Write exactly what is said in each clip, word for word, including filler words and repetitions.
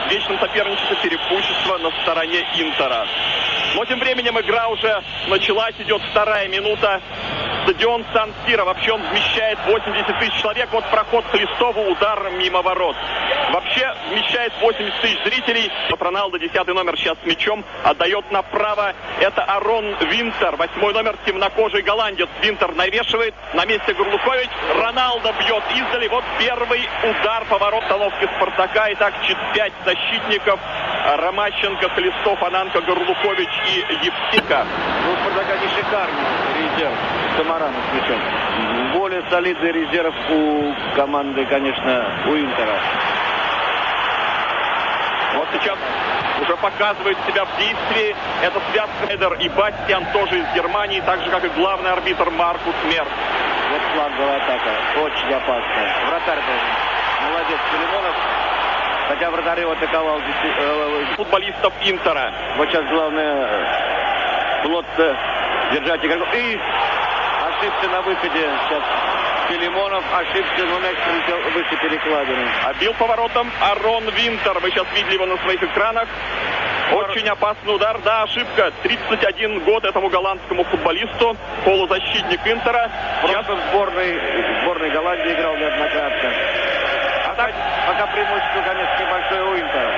в вечном соперничестве преимущество на стороне Интера. Но тем временем игра уже началась, идет вторая минута. Стадион Сан-Сиро, вообще он вмещает восемьдесят тысяч человек. Вот проход Хлестова, удар мимо ворот. Вообще вмещает восемьдесят тысяч зрителей. Вот Роналдо, десятый номер, сейчас с мячом отдает направо. Это Арон Винтер, восьмой номер, темнокожий голландец. Винтер навешивает, на месте Горлухович. Роналдо бьет издали. Вот первый удар по ворот установки Спартака. Итак, пять защитников. Ромащенко, Хлестов, Ананко, Горлухович и Евсика. Ну, у Спартака не шикарный резерв. Самарана с мячом. Более солидный резерв у команды, конечно, у Интера. Вот сейчас уже показывает себя в действии. Это связка Эдер и Бастиан, тоже из Германии, так же, как и главный арбитр Маркус Мерц. Вот фланговая атака, очень опасная. Вратарь должен. Молодец, Филимонов. Хотя вратарь его атаковал футболистов Интера. Вот сейчас главное плотно держать игроков. И ошибся на выходе. Сейчас Филимонов ошибся, но мяч прилетел выше перекладины. А бил поворотом Арон Винтер. Вы сейчас видели его на своих экранах. Очень опасный удар, да, ошибка. тридцать один год этому голландскому футболисту, полузащитник Интера. Просто в сборной, в сборной Голландии играл неоднократно. А так, пока преимущество, конечно, небольшое у Интера.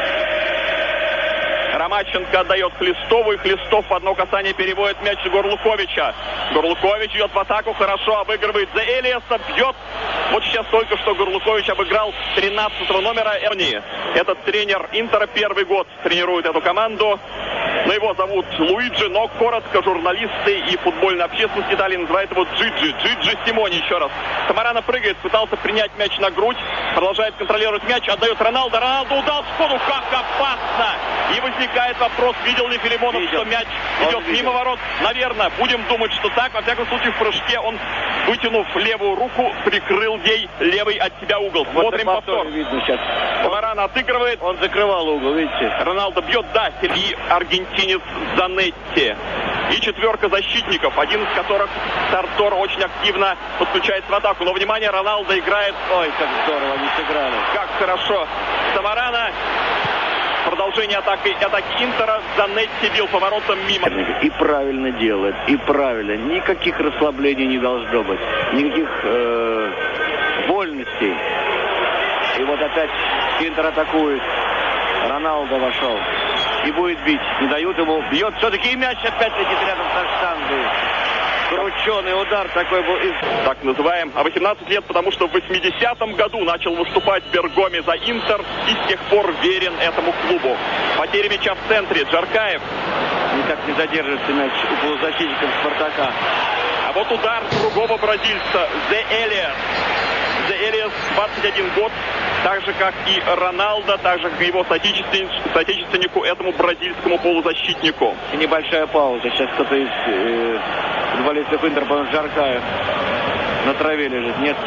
Ромащенко отдает Хлестову, и Хлестов в одно касание переводит мяч Горлуховича. Горлухович идет в атаку, хорошо обыгрывает за Элиаса, бьет. Вот сейчас только что Горлухович обыграл тринадцатого номера Эрни. Этот тренер Интера первый год тренирует эту команду. Но его зовут Луиджи, но коротко журналисты и футбольная общественность Италии называют его Джиджи. Джиджи Симони еще раз. Самарана прыгает, пытался принять мяч на грудь, продолжает контролировать мяч, отдает Роналдо. Роналдо удал сходу, как опасно! И возникает вопрос, видел ли Филимонов, видел, что мяч идет мимо ворот? Наверное, будем думать, что так. Во всяком случае, в прыжке он, вытянув левую руку, прикрыл ей левый от себя угол. Вот смотрим повтор. Видно сейчас. Самарана отыгрывает. Он закрывал угол, видите? Роналдо бьет, да, и аргентинец Занетти. И четверка защитников, один из которых Сартор очень активно подключается в атаку. Но, внимание, Роналдо играет. Ой, как здорово они сыграли. Как хорошо. Самарана. Продолжение атаки, атаки Интера. Занетти бил поворотом мимо. И правильно делает, и правильно. Никаких расслаблений не должно быть. Никаких э, вольностей. И вот опять Интер атакует. Роналдо вошел. И будет бить. Не дают ему. Бьет все-таки, и мяч опять летит рядом со штангой. Крученый удар такой был. Так называем. А восемнадцать лет, потому что в восьмидесятом году начал выступать Бергоми за Интер и с тех пор верен этому клубу. Потеря мяча в центре. Джаркаев. Никак не задерживается мяч у полузащитников Спартака. А вот удар другого бразильца. Зе Элиас. Зе Элиас, двадцать один год. Так же, как и Роналдо, так же, как и его соотечественнику, соотечественнику этому бразильскому полузащитнику. И небольшая пауза. Сейчас кто-то из э, футболистов Интера, по-моему, Джаркаев, на траве лежит. Нет,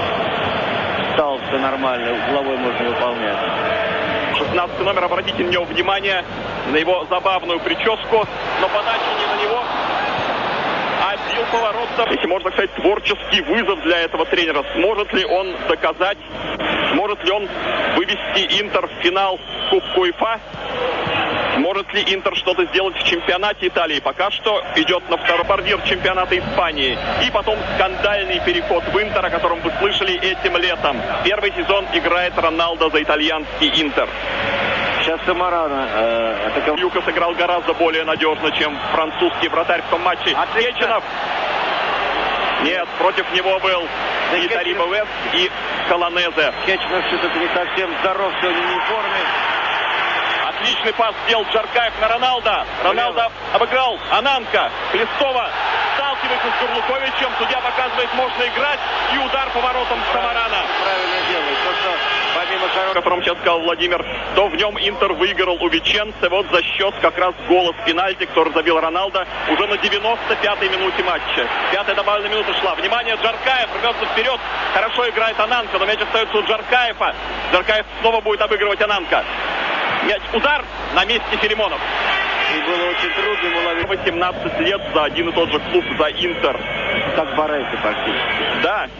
встал, все нормально, угловой можно выполнять. шестнадцатый номер, обратите на него внимание, на его забавную прическу, но подача не на него. А бил поворотом. Если можно сказать, творческий вызов для этого тренера. Сможет ли он доказать, сможет ли он вывести Интер в финал Кубка УЕФА? Сможет ли Интер что-то сделать в чемпионате Италии? Пока что идет на второй бордир чемпионата Испании. И потом скандальный переход в Интер, о котором вы слышали этим летом. Первый сезон играет Роналдо за итальянский Интер. Сейчас Самарана. Э, атаковал. Юка сыграл гораздо более надежно, чем французский вратарь в том матче. А Кеченов. Нет, против него был да и Тариба Вест, и Колонезе. Кеченов что-то не совсем здоров, сегодня не в форме. Отличный пас сделал Джаркаев на Роналдо. Роналдо обыграл Ананко. Хлестова сталкивается с Горлуховичем. Судья показывает, можно играть. И удар поворотом Самарана. Правильно делает. То, что помимо о котором сейчас сказал Владимир, то в нем Интер выиграл у Веченце. Вот за счет как раз гола с пенальти, который забил Роналдо уже на девяносто пятой минуте матча. Пятая добавленная минута шла. Внимание, Джаркаев рвется вперед. Хорошо играет Ананко, но мяч остается у Джаркаева. Джаркаев снова будет обыгрывать Ананко. Мяч, удар на месте Филимонов. И было очень трудно ему ловить. восемнадцать лет за один и тот же клуб, за Интер. Как Бареси практически. Да.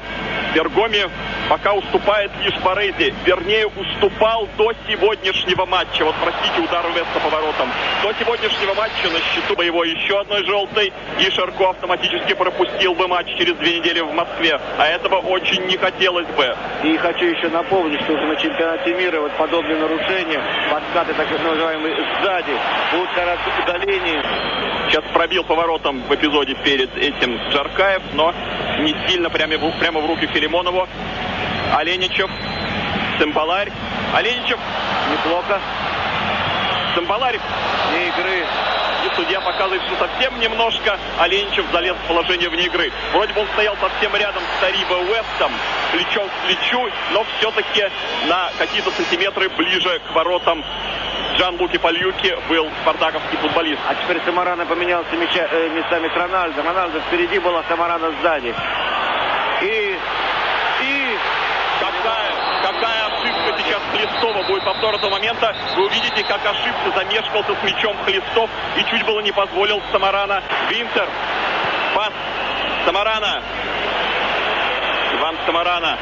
Бергоми пока уступает лишь Борези. Вернее, уступал до сегодняшнего матча. Вот, простите, удар Веста поворотом. До сегодняшнего матча на счету бы его еще одной желтой, и Ширко автоматически пропустил бы матч через две недели в Москве. А этого очень не хотелось бы. И хочу еще напомнить, что уже на чемпионате мира вот подобные нарушения, подкаты так называемые сзади, будут караться удалением. Сейчас пробил поворотом в эпизоде перед этим Джаркаев, но не сильно, прямо в, прямо в руки Филимонову. Аленичев, Цимбаларь. Аленичев. Неплохо. Цимбаларь. Вне игры. И судья показывает, что совсем немножко Аленичев залез в положение вне игры. Вроде бы он стоял совсем рядом с Тариба Уэстом, плечом к плечу, но все-таки на какие-то сантиметры ближе к воротам Джанлуки Пальюки был спартаковский футболист. А теперь Самарано поменялся мяча, э, местами с Рональдо. Рональдо впереди был, а Самарано сзади. И... И... Какая, какая ошибка сейчас Хлестова будет повтор этого момента. Вы увидите, как ошибся, замешкался с мячом Хлестов и чуть было не позволил Самарано. Винтер. Пас. Самарано. Иван Самарано.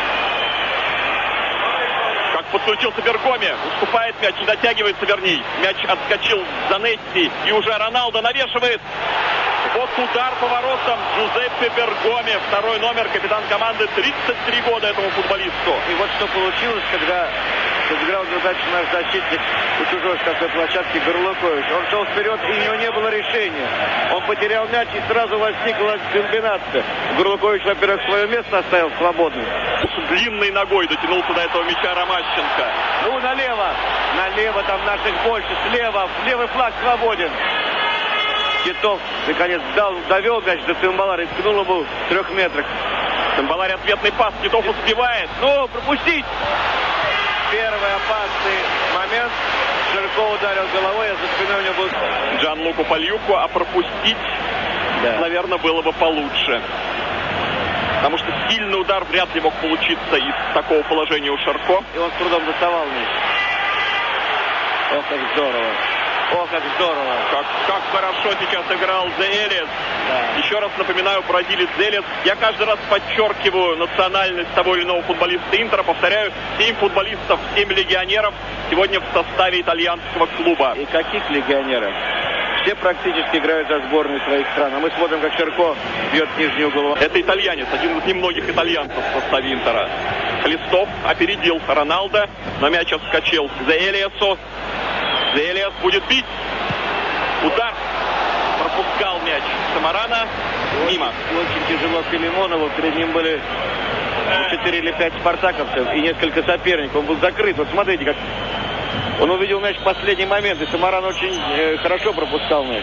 Как подключился Бергоми. Уступает мяч, не дотягивается, вернее. Мяч отскочил за Нетти. И уже Роналдо навешивает. Вот удар поворотом Джузеппе Бергоми. Второй номер, капитан команды, тридцать три года этому футболисту. И вот что получилось, когда сыграл задачу наш защитник у чужой штрафной площадки Горлукович. Он шел вперед, и у него не было решения. Он потерял мяч, и сразу возникла комбинация. Горлукович, во-первых, свое место оставил свободным. Длинной ногой дотянулся до этого мяча Ромащенко. Ну, налево. Налево там наших больше. Слева. Левый флаг свободен. Титов, наконец, дал, довел мяч до Цимбаларя и ткнул ему в трех метрах. Цимбаларь ответный пас. Титов успевает. Ну, пропустить! Первый опасный момент. Ширко ударил головой, а за спиной у него был... Джанлуку Пальюку, а пропустить, да, наверное, было бы получше. Потому что сильный удар вряд ли мог получиться из такого положения у Ширко. И он с трудом доставал мяч. Ох, как здорово. Ох, как здорово. Как, как хорошо сейчас играл Зелес. Да. Еще раз напоминаю, бразилец Зелес. Я каждый раз подчеркиваю национальность того или иного футболиста Интера. Повторяю, семь футболистов, семь легионеров сегодня в составе итальянского клуба. И каких легионеров? Все практически играют за сборную своих стран. А мы смотрим, как Ширко бьет нижнюю голову. Это итальянец, один из немногих итальянцев в составе Интера. Хлестов опередил Роналдо, но мяч отскочил к Зелесу. Зелес будет бить. Удар. Пропускал мяч Самарано. Мимо. Очень тяжело Филимонову. Перед ним были четыре или пять спартаковцев и несколько соперников. Он был закрыт. Вот смотрите, как он увидел мяч в последний момент. И Самарано очень э, хорошо пропускал мяч.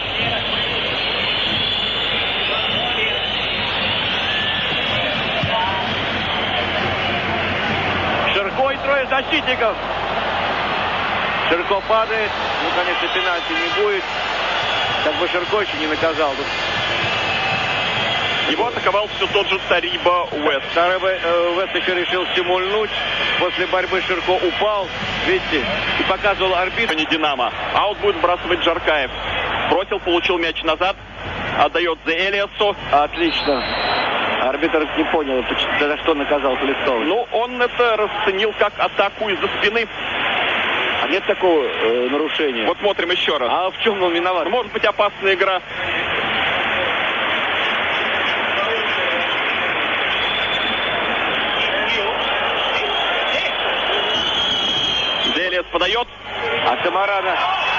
Ширко и трое защитников. Ширко падает. Ну, конечно, пенальти не будет. Как бы Ширко еще не наказал. Его атаковал все тот же Тариба Уэст. Тариба э, Уэст еще решил симульнуть. После борьбы Ширко упал. Видите? И показывал арбитр. Не Динамо. Аут будет сбрасывать Джаркаев. Бросил, получил мяч назад. Отдает за Элиасу. Отлично. Арбитр не понял, за что наказал Хлестова. Ну, он это расценил как атаку из-за спины. А нет такого э, нарушения? Вот смотрим еще раз. А в чем он виноват? Может быть, опасная игра. Зелес подает. А Самарано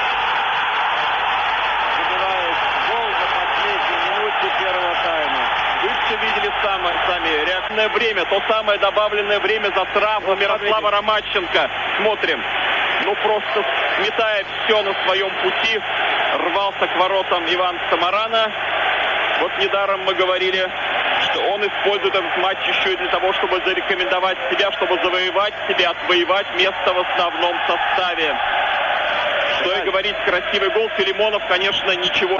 забивает гол на последней минуте первого тайма. Вы все видели сами, сами реактивное время, то самое добавленное время за травму вот Мирослава Ромащенко. Смотрим. Ну, просто сметая все на своем пути, рвался к воротам Иван Самарано. Вот недаром мы говорили, что он использует этот матч еще и для того, чтобы зарекомендовать себя, чтобы завоевать себя, отвоевать место в основном составе. Что и говорить, красивый гол. Филимонов, конечно, ничего...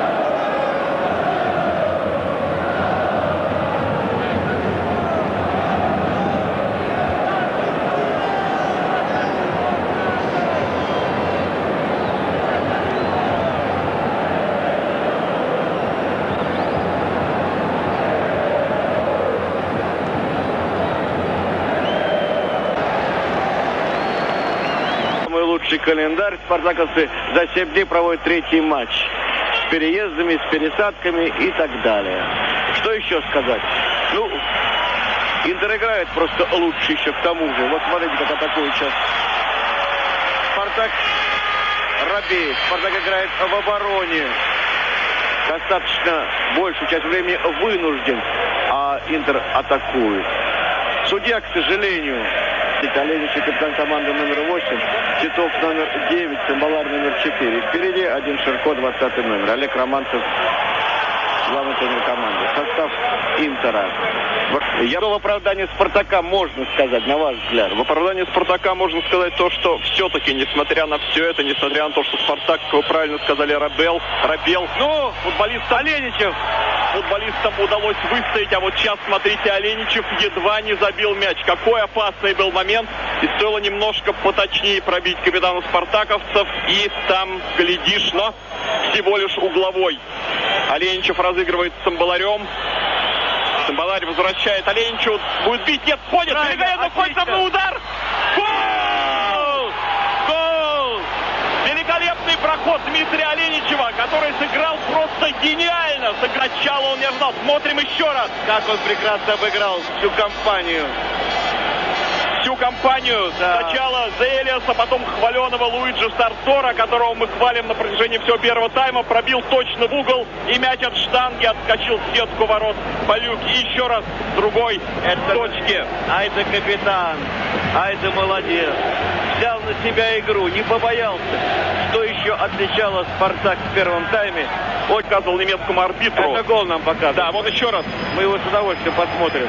календарь. Спартаковцы за семь дней проводят третий матч. С переездами, с пересадками и так далее. Что еще сказать? Ну, Интер играет просто лучше еще к тому же. Вот смотрите, как атакует сейчас Спартак. Робеет. Спартак играет в обороне. Достаточно большую часть времени вынужден, а Интер атакует. Судья, к сожалению, Оленич, капитан команды номер восемь, Титов номер девять, Цимбалар номер четыре. Впереди один Ширко, двадцатый номер. Олег Романцев, главный тренер команды. Состав Интера. Я в оправдании Спартака можно сказать, на ваш взгляд? В оправдании Спартака можно сказать то, что все-таки, несмотря на все это, несмотря на то, что Спартак, как вы правильно сказали, Рабел, Рабел, ну, футболист Оленичев, футболистам удалось выстоять, а вот сейчас, смотрите, Оленичев едва не забил мяч. Какой опасный был момент, и стоило немножко поточнее пробить капитана спартаковцев, и там, глядишь, но всего лишь угловой. Оленичев разыгрывает с Цимбаларем. Цимбаларь возвращает Оленичу, будет бить, нет, входит, великолепно входит, на удар! Гол! Гол! Великолепный проход Дмитрия Оленичева, который сыграл просто гениально. Сначала он не ожидал. Смотрим еще раз. Как он прекрасно обыграл всю компанию. Всю компанию. Да. Сначала Зелиаса, потом хваленого Луиджи Сартора, которого мы хвалим на протяжении всего первого тайма, пробил точно в угол, и мяч от штанги отскочил в сетку ворот Палюк. И еще раз другой Это... точки. Ай да капитан, ай да молодец. Взял на себя игру, не побоялся. Что еще отличало Спартак в первом тайме? Он показывал немецкому арбитру. Это гол нам показывает. Да, вот еще раз. Мы его с удовольствием посмотрим.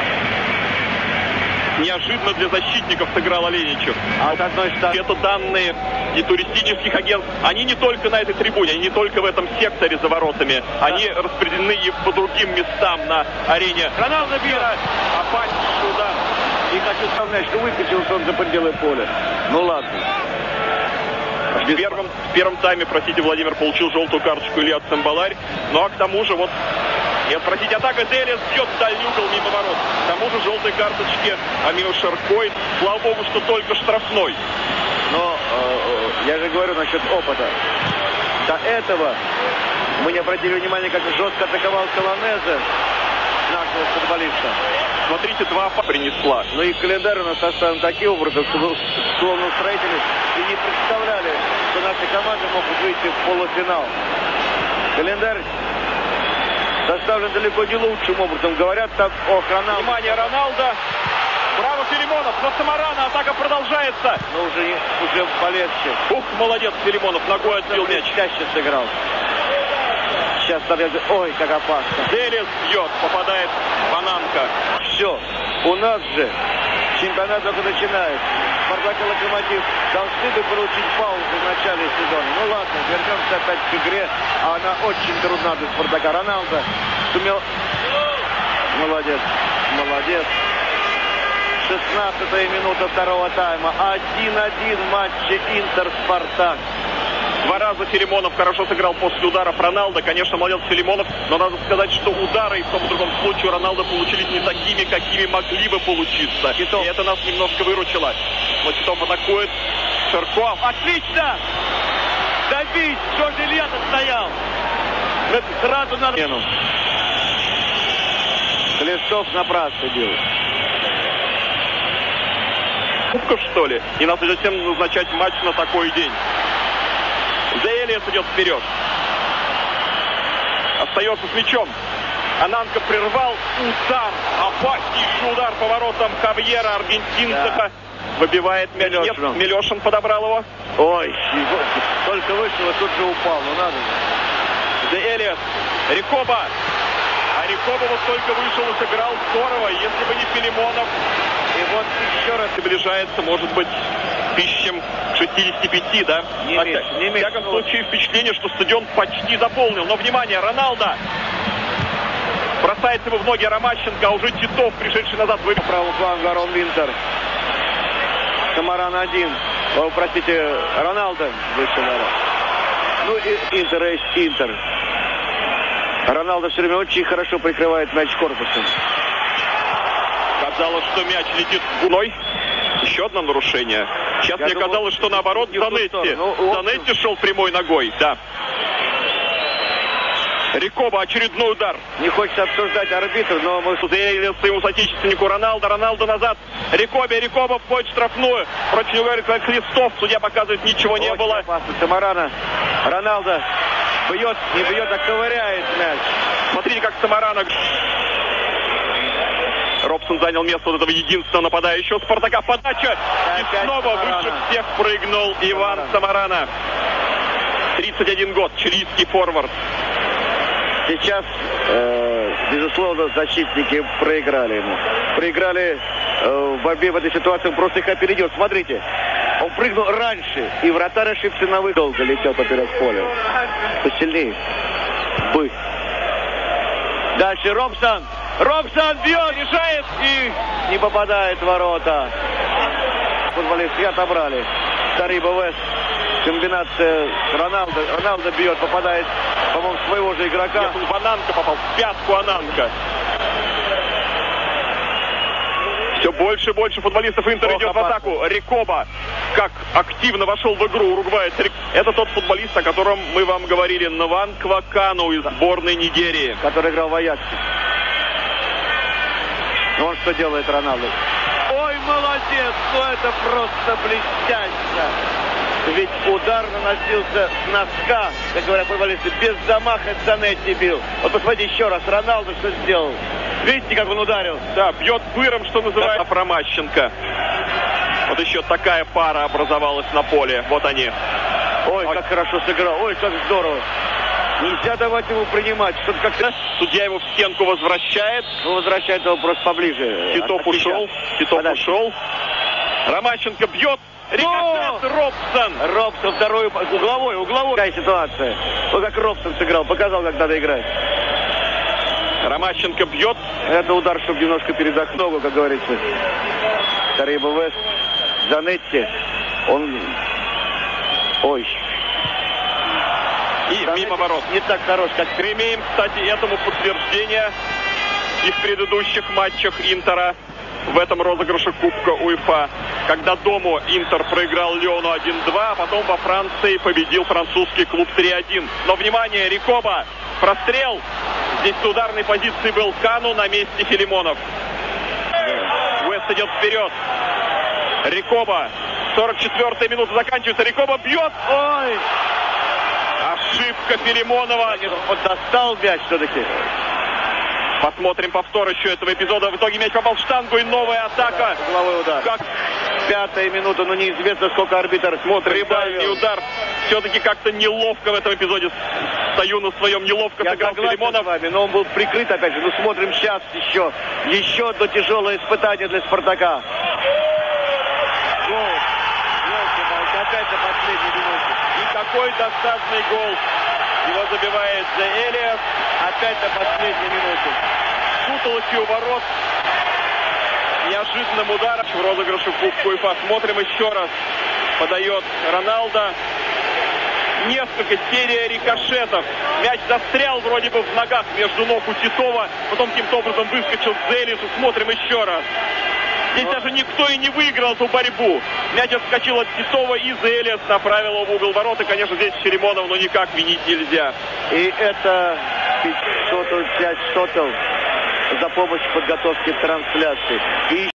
Неожиданно для защитников сыграл Оленичев. А с одной стороны... Это данные и туристических агентств. Они не только на этой трибуне, они не только в этом секторе за воротами. Да. Они распределены и по другим местам на арене. Роналдо Бира. Опаснейший удар. И хочу сказать, что выкатился он за пределы поля. Ну ладно. В первом, в первом тайме, простите, Владимир получил желтую карточку Илья Цимбаларь. Ну а к тому же вот... Нет, простите, атака Делес бьет в дальний угол мимо ворот. К тому же желтой карточки Амину Ширкой. Слава богу, что только штрафной. Но э, я же говорю насчет опыта. До этого мы не обратили внимания, как жестко атаковал Колонезе нашего футболиста. Смотрите, два принесла. Ну и календарь у нас составлен таким образом, что словно строители и не представляли, что наши команды могут выйти в полуфинал. Календарь составлен далеко не лучшим образом. Говорят там о Роналду. Внимание, Роналдо. Браво, Филимонов. На Самарана атака продолжается. Но уже, уже полегче. Ух, молодец, Филимонов. Ногой отбил мяч. Чаще сыграл. Сейчас там... Ой, как опасно. Делес бьет. Попадает Бананка. Все. У нас же чемпионат только начинается. Спартак и Локомотив должны бы получить паузу в начале сезона. Ну ладно, вернемся опять к игре. А она очень трудна для Спартака. Роналдо сумел... Молодец, молодец. шестнадцатая минута второго тайма. один-один в матче Интер-Спартак. Два раза Филимонов хорошо сыграл после ударов Роналдо. Конечно, молодец Филимонов, но надо сказать, что удары и в том и другом случае у Роналдо получились не такими, какими могли бы получиться. Титов. И это нас немножко выручило. Вот Титов атакует. Ширко. Отлично! Добить! Джордж Илья стоял. Сразу надо... Хлестов напрасно бил. Кубка, что ли? И надо затем назначать матч на такой день. Зелиас идет вперед. Остается с мячом. Ананка прервал удар. Опаснейший удар по воротам Хавьера, аргентинца. Да. Выбивает мяч. Нет, Милешин подобрал его. Ой, только вышел, и тут же упал. Ну надо же. Зелиас. Рикоба. А Рикоба вот только вышел и сыграл здорово. Если бы не Филимонов. И вот еще раз приближается, может быть, тысячам шестидесяти пяти, да? Не меньше, не меньше. В всяком случае, впечатление, что стадион почти заполнил. Но, внимание, Роналдо бросается ему в ноги Ромащенко, а уже Титов, пришедший назад, выбил. Правый фланг Арон Винтер. Самаран один. О, простите, Роналдо вышел. Ну и Интер есть Интер. Роналдо все время очень хорошо прикрывает мяч корпусом. Казалось, что мяч летит в гуной. Еще еще одно нарушение. Сейчас Я мне думал, казалось, что наоборот Занетти. Ну, Занетти шел прямой ногой, да. Рикоба, очередной удар. Не хочется обсуждать арбитра, но мы... Заявили своему соотечественнику Роналдо. Роналдо назад. Рикобе. Рикоба входит в штрафную. Против него говорит, как Хлистов. Судья показывает, ничего не Очень было. опасно. Самарана. Роналдо бьет, не бьет, а ковыряет мяч. Смотрите, как Самарана. Робсон занял место вот этого единственного нападающего Спартака. Подача. И Опять снова Самарана. выше всех прыгнул Иван Самарана. тридцать один год. Чилийский форвард. Сейчас, э, безусловно, защитники проиграли ему. Проиграли э, в борьбе в этой ситуации, он просто их опередил. Смотрите, он прыгнул раньше, и вратарь ошибся на выход. Долго летел поперек поля. Посильнее. Бы. Дальше Робсон. Робсон бьет, решает и не попадает в ворота. Футболисты отобрали. Тариба Вест. Комбинация Роналдо. Роналдо бьет, попадает, по-моему, своего же игрока. Нет, он в Ананка попал, в пятку Ананка. Все больше и больше футболистов Интер идет в атаку. Рикоба, как активно вошел в игру уругваец. Это тот футболист, о котором мы вам говорили. Нванква Кану из сборной Нигерии. Который играл в Аяксе. Он что делает, Роналдо? Ой, молодец! Ну это просто блестяще! Ведь удар наносился с носка, как говорят футболисты, без замаха Занетти бил. Вот посмотрите еще раз, Роналдо что сделал. Видите, как он ударил? Да, бьет быром, что называется, Промащенко. Вот еще такая пара образовалась на поле. Вот они. Ой, как хорошо сыграл. Ой, как здорово. Нельзя давать ему принимать. Что-то как-то... Судья его в стенку возвращает. Ну, возвращает его просто поближе. Титов ушел. Титов ушел. Ромащенко бьет. Рикошет, Робсон. Робсон второй, угловой, угловой. Какая ситуация. Вот как Робсон сыграл, показал, как надо играть. Ромащенко бьет. Это удар, чтобы немножко передохнуть ногу, как говорится. Тариба Вест. Занетти. Он... Ой. И Занетти мимо ворот. Не так хорош, как... Мы имеем, кстати, этому подтверждение и в предыдущих матчах Интера. В этом розыгрыше Кубка УЕФА, когда дома Интер проиграл Лиону один-два, а потом во Франции победил французский клуб три-один. Но, внимание, Рикоба, прострел. Здесь с ударной позиции был Кану, на месте Филимонов. Уэст идет вперед. Рикоба, сорок четвёртая минута заканчивается. Рикоба бьет. Ой! Ошибка Филимонова. Он достал мяч все-таки. Посмотрим повтор еще этого эпизода. В итоге мяч попал в штангу и новая атака. Да, угловой удар. Как... Пятая минута, но неизвестно, сколько арбитр смотрит. Рибальный удар. Все-таки как-то неловко в этом эпизоде. Стою на своем, неловко Я сыграл Филимонов. С вами, но он был прикрыт опять же. Ну смотрим сейчас еще. Еще одно тяжелое испытание для Спартака. Гол. Опять на последней минуте. И какой досадный гол. Его забивает Зе Элиас. Опять на последней минуте. Путалось у ворот. Неожиданным ударом в розыгрыше Кубка УЕФА. Смотрим еще раз. Подает Роналдо. Несколько серия рикошетов. Мяч застрял вроде бы в ногах между ног у Титова. Потом каким-то образом выскочил к Элиасу. Смотрим еще раз. Здесь Но... даже никто и не выиграл эту борьбу. Мяч отскочил от Титова, и Элиас направил его в угол ворот. И, конечно, здесь Филимонов, но никак винить нельзя. И это пятьсот пять сотел за помощь в подготовке трансляции. И